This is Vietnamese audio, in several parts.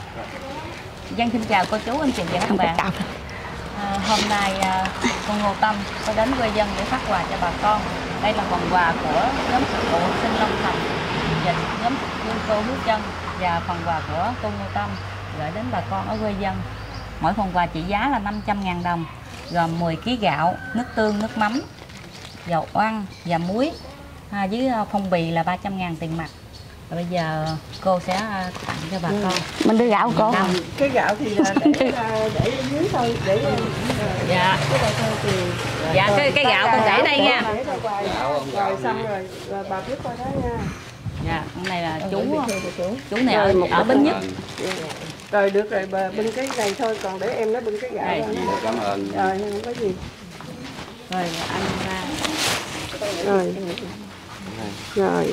Dân xin chào cô chú, anh chị và các bạn. Hôm nay cô Ngô Tâm có đến quê dân để phát quà cho bà con. Đây là phần quà của nhóm sự vụ học sinh Long Thành và nhóm cô Hiếu Trân, và phần quà của cô Ngô Tâm gửi đến bà con ở quê dân. Mỗi phần quà trị giá là 500.000 đồng, gồm 10 kg gạo, nước tương, nước mắm, dầu oăn và muối, với phong bì là 300.000 tiền mặt. Rồi bây giờ cô sẽ tặng cho bà con. Mình đưa gạo cô. Cái gạo thì là để ở dưới thôi, để dạ. Dạ cái gạo con để đây nha. Rồi xong rồi bà biết coi đó nha. Dạ, con này là chú này ở Bến Nhất. Rồi được rồi, bà bưng cái này thôi, còn để em nó bưng cái gạo ra. Cảm ơn. Rồi không có gì. Rồi anh ra. Rồi. Rồi.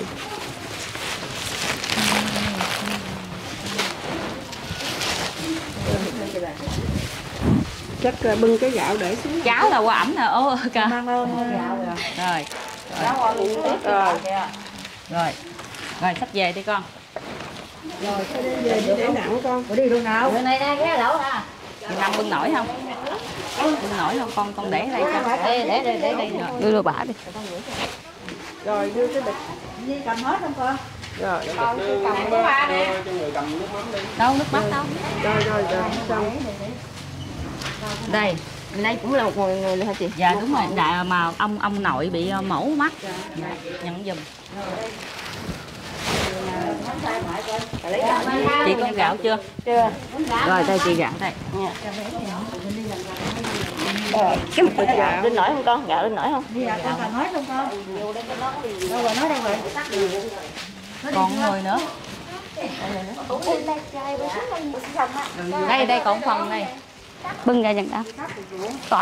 Chắc bưng cái gạo để xuống. Cháu là qua ẩm nè, ô kìa. Rồi. Rồi. Rồi sắp về đi con. Rồi cái về đi để nặng con. Đi luôn nào. Bữa nay cái lẩu nè. Năm bưng nổi không? Bưng nổi không con để đây cho. Để đây rồi. Đưa bả đi. Rồi đưa cái bịch. Đi cầm hết không con? Rồi. Con cầm cái ba nè. Đâu nước mắt đâu. Rồi xong. Đây. Đây cũng là một người nữa hả chị? Dạ đúng rồi, đại mà ông nội bị mổ mắt. Nhận giùm. Chị có gạo chưa? Chưa. Rồi đây chị gạo đây. Cái gạo lên nổi không con? Gạo lên nổi không? Dạ con cần nói không con? Đâu rồi nói đâu rồi? Còn người nữa. Đây còn phần này. Bưng ra dần đó. Rồi.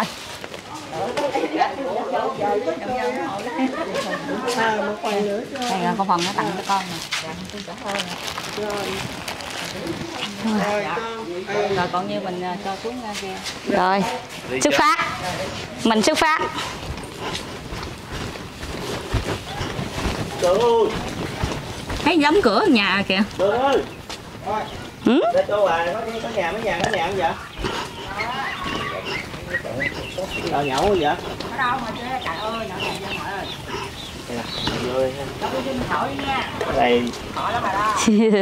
Một phần nữa cho. Đây là con phần nó tặng cho con nè. Rồi còn như mình cho xuống kia. Rồi. Xuất phát. Mình xuất phát. Thấy giống cửa nhà kìa. Đường ơi. Ừ? Để cô à, có nhà không vậy? Nhậu không vậy? Ở đâu mà chơi, trời ơi, nhậu nhà ngoại ơi. Đây nè, Cho tôi xin hỏi đi nha. đây. Hỏi đó bà đó.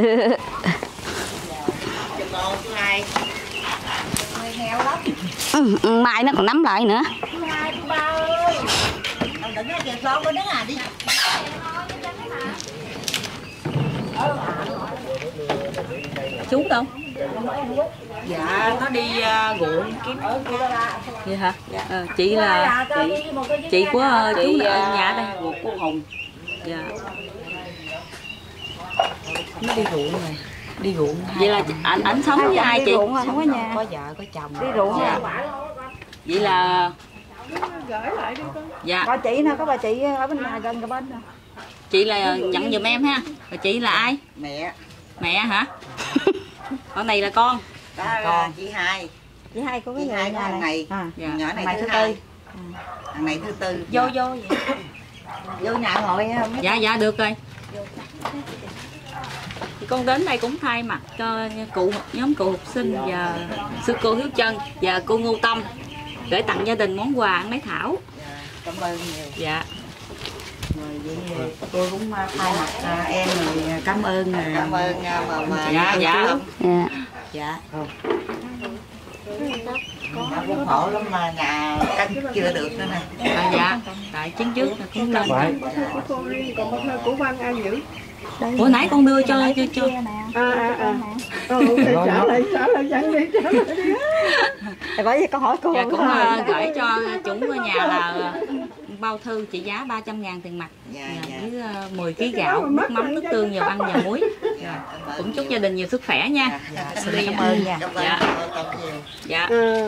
Cho con thứ hai. Người nghèo lắm. Mai nó còn nắm lại nữa. Thứ hai, thứ ba ơi. Ông đừng nói kìa con bên đó à đi. Chú đâu? Dạ, nó đi ruộng kiếm. Vậy hả? Chị là chị của chú ở nhà đây, ruột của Hùng. Dạ. Nó đi ruộng rồi. Đi ruộng. Vậy là ảnh sống với ai chị? Sống ở nhà. Có vợ, có chồng. Đi ruộng dạ. Vậy là Gửi lại đi con. dạ. Có chị nè, có bà chị ở bên nhà gần cái bên nè. Chị là nhận giùm em ha. Rồi chị là ai? Mẹ. Mẹ hả? Con này là con. Đó là chị hai. Chị hai có cái Chị hai có thằng này. Dạ. Nhỏ này Thằng thứ thứ hai. Thằng này thứ tư. Vô vậy. Vô nhà ngồi không? Dạ được rồi. Thì con đến đây cũng thay mặt cho nhóm cụ học sinh và sư cô Hiếu Trân và cô Ngô Tâm gửi tặng gia đình món quà ăn lấy thảo. Cảm ơn nhiều. Dạ. Rồi vậy tôi cũng thay mặt em rồi cảm ơn. Cảm ơn mà Dạ. Dạ. dạ. Con cũng khổ lắm mà nhà cắt chưa được nữa nè. Dạ. Tại chuyến trước là cũng lên. Của cô riêng, còn một thơ của Văn ai giữ? Ủa nãy con đưa cho. Trả lại dẫn đi. Bởi vì con hỏi cô. Dạ cũng gửi cho chúng ở nhà là bao thư trị giá 300.000 tiền mặt. Dạ. Với 10 kg gạo, nước mắm, nước tương, dầu ăn và muối. Cũng chúc gia đình nhiều sức khỏe nha. Xin cảm ơn nha. Dạ. Dạ.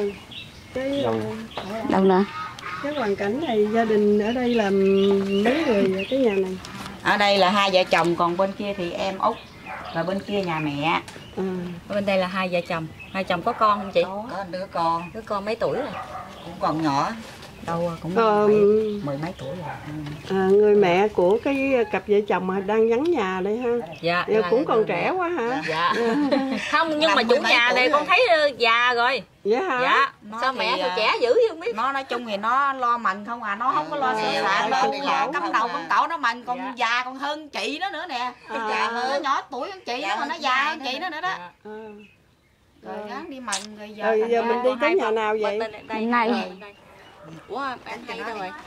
Đâu nữa? Cái hoàn cảnh này gia đình ở đây là mấy người cái nhà này? Ở đây là hai vợ chồng, còn bên kia thì em Út, và bên kia nhà mẹ. Bên đây là hai vợ chồng. Hai chồng có con không chị? Có đứa con. Đứa con mấy tuổi rồi? Cũng còn nhỏ. Đâu cũng mười mấy tuổi rồi. Người mẹ của cái cặp vợ chồng mà đang vắng nhà đây ha. Dạ. Cũng còn trẻ quá hả? Dạ. Không, nhưng mà chủ nhà này con thấy già rồi. Dạ hả? Dạ. Sao mẹ sao trẻ dữ không biết. Nó nói chung thì nó lo mình không à, nó không có lo sửa soạn, lo cắm đầu cắm cổ nó mình, còn già còn hơn chị nó nữa nè. Già hơn nhỏ tuổi hơn chị nó mà nó già hơn chị nó nữa đó. Rồi gắng đi mần rồi giờ mình đi tới nhà nào vậy? Bên này. Ủa anh hay đâu rồi?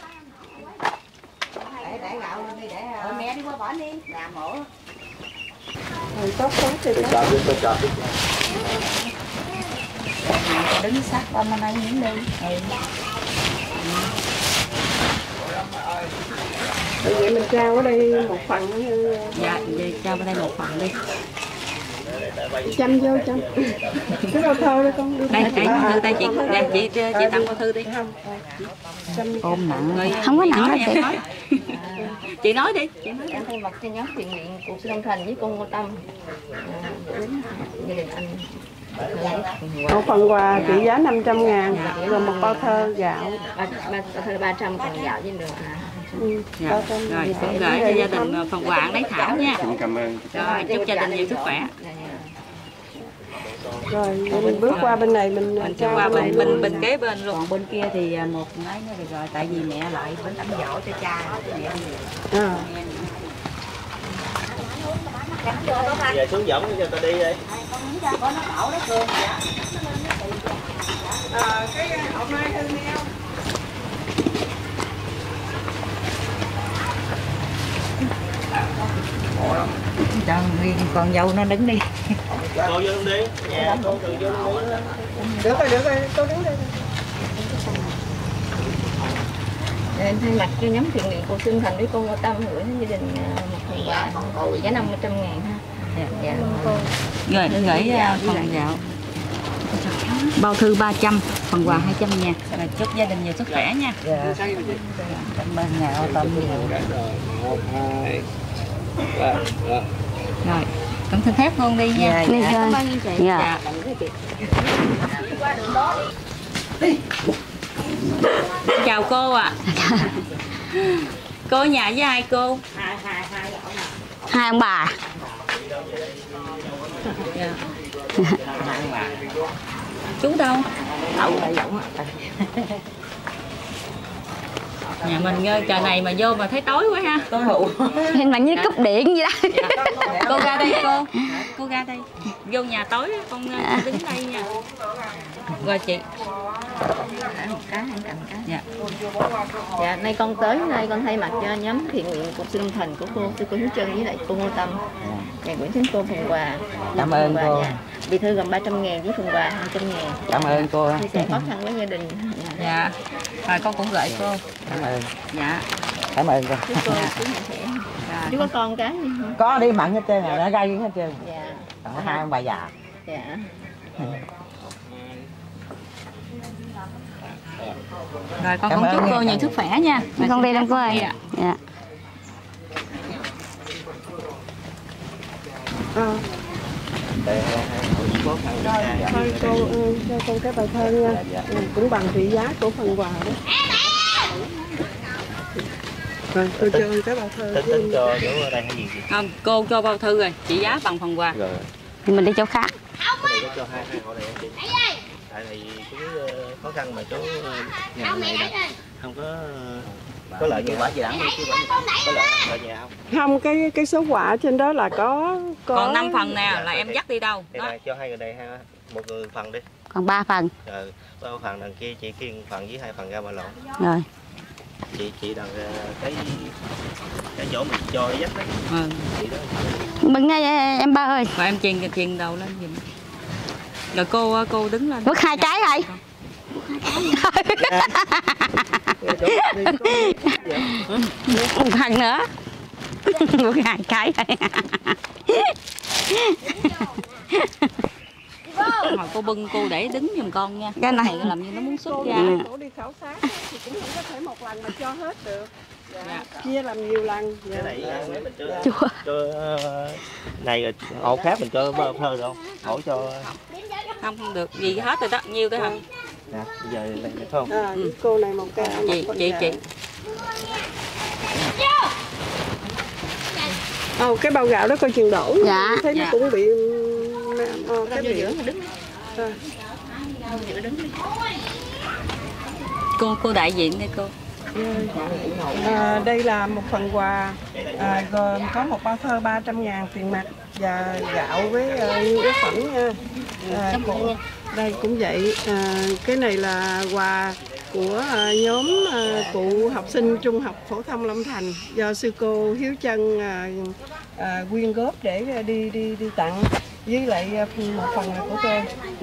Để gạo lên đi, để mẹ đi qua bỏ đi làm mổ. Tốt quá thì Đứng sát bên đây những đi. vậy mình trao ở đây một phần. Dạ, vậy trao bên đây một phần đi. Chăm vô chăm. Cái bao thơ đó con đưa. Đây chị tặng bao thư đi. Ôm nặng Rồi, Không có nặng đâu chị. Chị nói đi. Em thay mặt cho nhóm thiện nguyện cuộc sinh Long Thành với cô Ngô Tâm đến gia đình anh. Một phần quà trị giá 500.000 rồi một bao thơ gạo. Bao thơ 300 còn gạo với đường. Dạ. Rồi con gửi cho gia đình phần quà lấy Thảo nha. Cảm ơn. Rồi chúc gia đình nhiều sức khỏe. Rồi mình bước qua bên này mình Cho qua bên kế bên luôn. Còn bên kia thì một ấy nữa rồi, tại vì mẹ lại bánh tắm dỗ cho cha mẹ. Giờ xuống võng cho ta đi đi. cái hộp mai thư neo. Cho nguyên con dâu nó đứng đi. Cô vô luôn đi. Nhà cô tự vô luôn đi. Được rồi, tôi đứng đây. Em thay mặt cho nhóm thiện nguyện cuộc sinh Thành với cô Ngô Tâm gửi đến gia đình một phần quà giá 500.000 ha. Dạ. Rồi gửi phần gạo. Bao thư 300, phần quà 200 nha. Rồi chúc gia đình nhiều sức khỏe nha. Cảm ơn Ngạo Tâm nhiều. Rồi, con xin phép luôn đi nha. Đi Cảm chơi. ơn chị. Dạ. Chào cô ạ. Cô ở nhà với ai cô? Hai ông bà. Dạ. Chú đâu? Nhà mình trời này mà vô mà thấy tối quá ha. Hình mà như cúp điện vậy đó. Cô ra đây cô ra đây. Vô nhà tối con đứng đây nha. Rồi chị. Dạ. Dạ, nay con tới đây con thay mặt cho nhóm thiện nguyện cuộc sinh Long Thành của cô Hiếu Trân với lại cô Ngô Tâm. Dạ, gửi đến cô phần quà. Cảm ơn cô. Dạ. Bì thư gồm 300.000 với phần quà 200.000. Cảm ơn cô. Chia sẻ khó khăn với gia đình. Dạ. Rồi con cũng gửi cô. Cảm ơn. Dạ. Cảm ơn cô. Chúc cô chú mạnh khỏe. Chú có con cái gì không? Có đi mặn hết trơn rồi, nó gai hết trơn. Dạ. Còn hai ông bà già. Dạ. Rồi con Cảm cũng ơn chúc cô nha. nhiều sức khỏe nha. Con đi đâu cô ơi. Dạ. Dạ. Thôi cô cho con cái bài thơ nha. Cũng bằng trị giá của phần quà đó. Rồi tôi cho con cái bài thơ. Tính cho chỗ ở đây hay gì? Không, cô cho bao thư rồi, trị giá bằng phần quà. Rồi. Thì mình đi chỗ khác. Cái này có cho hai hộ này em đi. Tại vì chú khó khăn mà chú nhà này đâu không có lợi như quả gì đẳng đi chứ có lợi nhà không? Không, cái số quả trên đó là có Còn 5 phần nè là em dắt đi đâu? Cái này cho hai người này ha, một người phần đi. Còn 3 phần. Rồi, bao phần đằng kia chị kiêng phần với 2 phần ra mà lộn. Rồi. Chị đằng cái chỗ mình cho dắt đấy. Chị đó. Mừng ngay em ba ơi. Rồi em truyền đầu lên giùm. Rồi cô đứng lên. Vứt 2 cái rồi. Một phần nữa. Vứt 2 cái rồi. Hồi cô bưng cô để đứng giùm con nha. Cái này làm như nó muốn xuất cô ra. Cổ đi khảo sát thì cũng không có thể một lần mà cho hết được. Dạ. Chia làm nhiều lần. Cái này nếu mình Chua. cho này rồi hộ khác mình cho thơ đâu. Hộ cho Không được gì hết rồi đó, nhiêu thôi hả? Nè, bây giờ lên được không? Cô này một ca. Chị. Cái bao gạo đó coi chừng đổ. Dạ. Thấy nó cũng bị cái vô bị giữa mà đứng. Cô đại diện đây cô. Đây là một phần quà gồm có một bao thơ 300.000 tiền mặt và gạo với nhu yếu phẩm nha. Đây cũng vậy. Cái này là quà của nhóm cụ học sinh trung học phổ thông Long Thành do sư cô Hiếu Trân quyên góp để đi tặng, với lại một phần là của tôi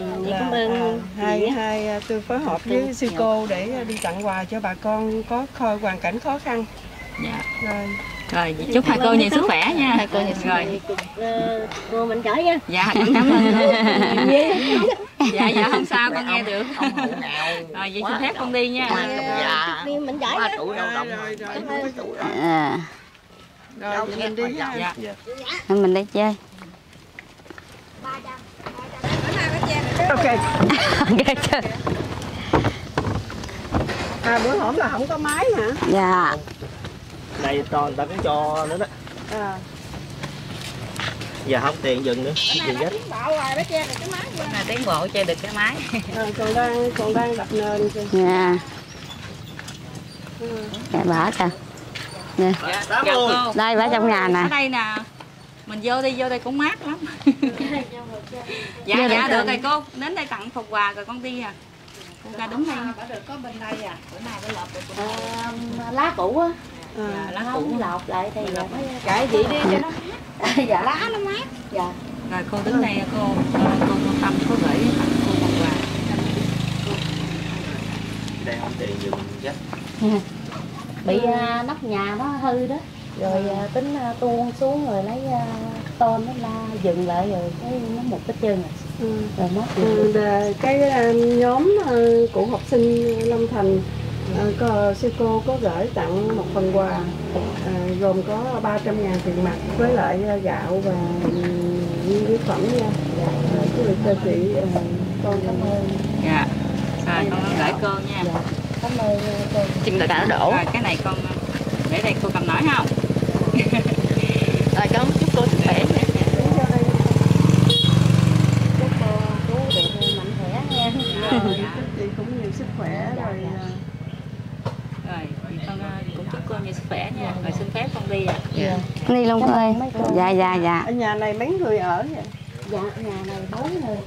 là tôi phối hợp với sư cô để đi tặng quà cho bà con có hoàn cảnh khó khăn. Dạ. Rồi Chúc hai cô nhiều sức khỏe nha. Hai cô nhiều sức khỏe. Cô mình chở nha. Dạ, cảm ơn. Dạ, không sao, con nghe được. Rồi, vậy xin phép con đi nha. Mình chở nha. Rồi mình đi ha. Dạ. Mình đi chơi. Ok. Ok chơi. Bữa hổm là không có máy hả? Dạ. Đây to người ta cũng cho nữa đó. Giờ không tiền dừng nữa, dừng hết. Tiến bộ chơi được cái máy. Còn đang đập nền kìa. Dạ. Dạ bả kìa. Nè. Dạ cô. Đây bả trong nhà nè. Ở đây nè. Mình vô đây cũng mát lắm. Dạ được rồi cô. Đến đây tặng phần quà rồi con đi à. Con ra đúng đây. Có bên đây à. Bữa nay phải lọc được. Lá cũ á. Lá cũ lọc lại thì cái gì đi cho nó. dạ lá nó mát. Dạ. Rồi cô đứng đây cô Tâm có gửi tặng cô phần quà. Đây không tiền dừng hết. Bị nóc nhà nó hư đó. Rồi tính tuôn xuống rồi lấy tôn nó la dừng lại rồi thấy nó một cái chân rồi mất. Cái nhóm cụ học sinh Long Thành sư cô có gửi tặng một phần quà gồm có 300.000 tiền mặt với lại gạo và nhu yếu phẩm nha. Cho chị con cảm ơn. Dạ. Rồi con gửi cô nha. Cảm ơn cô. Chừng là cả nó đổ. Rồi cái này con để đây cô cầm nổi không? Rồi con chúc cô sức khỏe nha. Chúc cô được mạnh khỏe nha. Chị cũng nhiều sức khỏe rồi. Rồi thì con cũng chúc cô nhiều sức khỏe nha. Rồi xin phép con đi ạ. Đi luôn cô ơi. Dạ. Ở nhà này mấy người ở vậy? Dạ nhà này 4 người.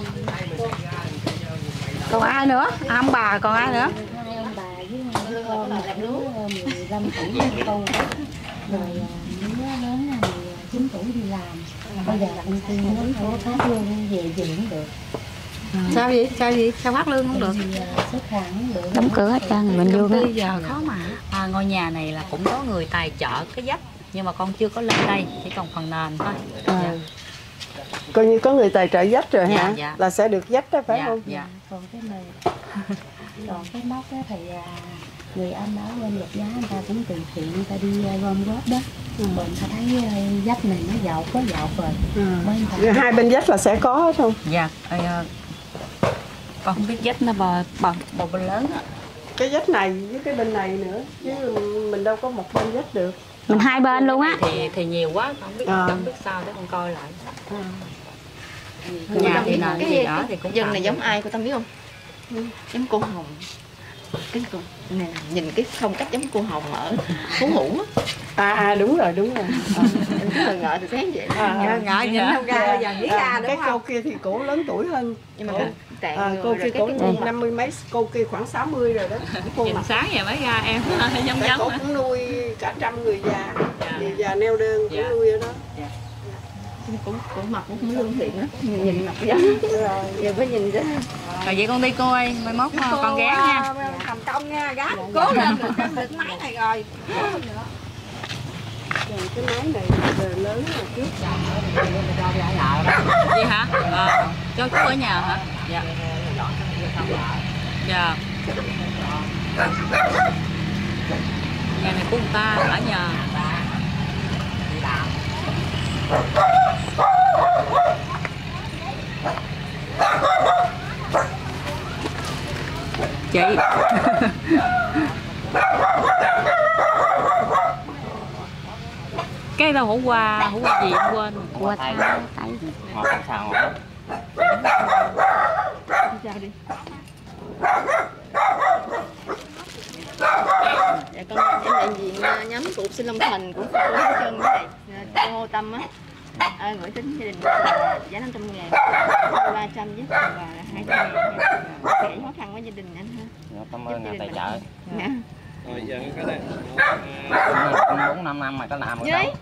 Còn ai nữa? Ông bà còn ai nữa? 2 ông bà với con 15 tuổi con. Rồi đứa lớn là 19 tuổi đi làm. Bây giờ công ty nó phải phát lương về cũng được. Sao vậy? Sao phát lương không được? Xuất hàng không được. Đóng cửa hết trơn mình vô bây giờ khó mà. Ngôi nhà này là cũng có người tài trợ cái vách nhưng mà con chưa có lên đây, chỉ còn phần nền thôi. Dạ. Coi như có người tài trợ dách rồi Dạ, hả? dạ. Là sẽ được dách đó phải không? Dạ. Còn cái này, còn cái móc đó thì người anh ở bên Lục Giá người ta cũng từ thiện, người ta đi gom góp đó. Mình ta thấy dách này nó dạo có dạo rồi. Hai bên dách là sẽ có hết không? Dạ. Con không biết dách nó bò bên lớn á. Cái dách này với cái bên này nữa, chứ mình đâu có một bên dách được. Mình hai bên luôn á. Thì nhiều quá, con không biết sao để con coi lại. Nhà thì nền cái gì đó thì cũng dân này giống ai cô Tâm biết không? Giống cô Hồng. Cái cô nè, nhìn cái phong cách giống cô Hồng ở Phú Hữu á. Đúng rồi. Em ngờ từ sáng vậy. Ngỡ nhìn không ra bây giờ nghĩ ra đúng cái không? cô kia thì cổ lớn tuổi hơn. Nhưng mà Cô kia cổ 50 mấy, cô kia khoảng 60 rồi đó. Nhìn sáng giờ mới ra em giống Cổ giống. cũng nuôi cả trăm người già, người già neo đơn cũng nuôi ở đó. cũng mặt cũng lương thiện á, nhìn mặt giống. Giờ phải nhìn chứ. Rồi vậy con đi cô ơi, mai mốt con ghé nha. Thành công nha, gái cố lên được máy này rồi. Cái máy này lớn rồi trước. Gì hả? Cho chú ở nhà hả? Dạ. Dạ. Nhà này của người ta ở nhà. chị. Cái đâu hổ qua gì em quên. Qua tay Họ không sao họ. Sao đi. Dạ con em đại diện nhóm cục Sinh Long Thành của cô Hữu Trân với lại cô Hồ Tâm á. Gửi đến gia đình là giá 500.000, 300 với quà là 200.000 nha. Sẽ khó khăn với gia đình anh ha. Cảm ơn nhà tài trợ. Dạ. Rồi giờ cái này 4-5 năm mà có làm một Giấy.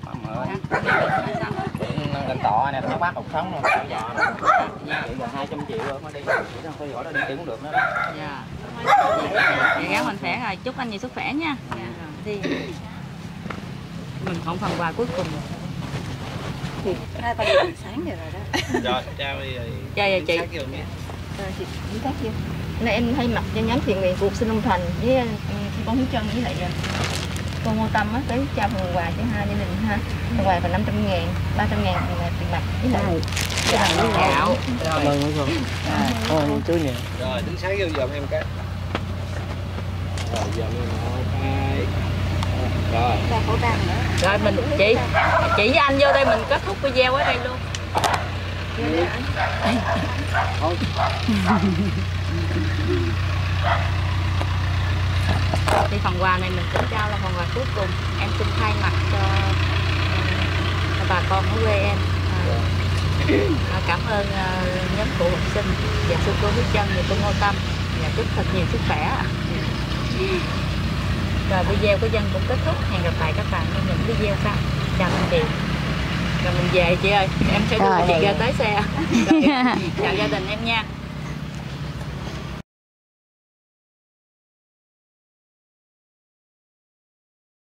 gần tọ nè, nó bác cuộc sống rồi. Giờ 200 triệu rồi mới đi. Thôi gọi đó đi cũng được nữa. Dạ. Chị gái mình khỏe rồi, chúc anh nhiều sức khỏe nha. Đi. Mình không phần quà cuối cùng. hai ta đi từ sáng rồi đó. Rồi, chào đi rồi. Chào chị. Chị cũng khác chưa? Nay em thay mặt cho nhóm thiện nguyện cuộc Sinh Long Thành với con Hiếu Trân với lại cô Ngô Tâm á tới trao phần quà cho hai gia đình ha. Phần quà là 500.000, 300.000 tiền mặt với lại gạo. Cảm ơn quý cô. Ôi chú nhiều. Rồi đứng sáng vô dòm em cái. Rồi dòm em 1, 2. Rồi. Khẩu trang nữa. Rồi mình chị với anh vô đây mình kết thúc video ở đây luôn. Thì phần quà này mình cũng trao là phần quà cuối cùng. Em xin thay mặt cho bà con ở quê em cảm ơn nhóm cụ học sinh và sư cô Hiếu Trân và cô Ngô Tâm và chúc thật nhiều sức khỏe. Rồi video của Dân cũng kết thúc. Hẹn gặp lại các bạn trong những video sau. Chào tạm biệt. Rồi mình về chị ơi, em sẽ đưa chị ra tới xe. Rồi, chào gia đình em nha.